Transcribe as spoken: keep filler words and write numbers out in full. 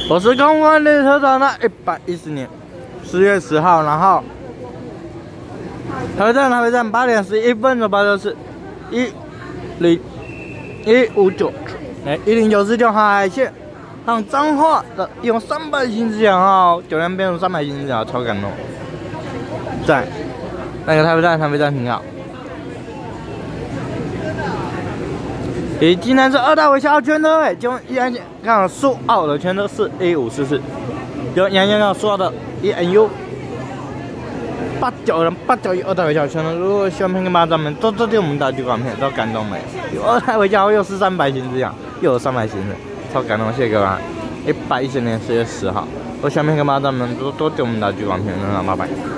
我是公关列车长的一百一十年十月十号，然后台北站台北站八点十一分的八六四一零一五九，哎一零九四九海线，上彰化的用三百行之讲号，九辆变速三百行之讲号，超感动。在那个台北站台北站停好。 以济南市二大围桥全车位，就一安杠苏澳的全车是 A 五四四，就阳江杠苏澳的 E N U 八九人八九一二大围桥全车，如果喜欢片跟巴掌们，多多点我们的剧光片，都感动没？有二大围桥又是三百行这样，又有三百行的，超感动，谢谢各位。一百一十年十月十号，我喜欢片跟巴掌们，多多点我们的剧光片，那拜拜。